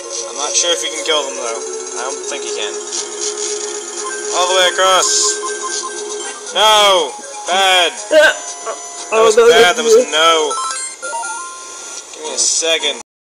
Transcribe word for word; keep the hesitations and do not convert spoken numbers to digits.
I'm not sure if you can kill them though. I don't think you can. All the way across. No! Bad! That was bad, that was a no. Give me a second.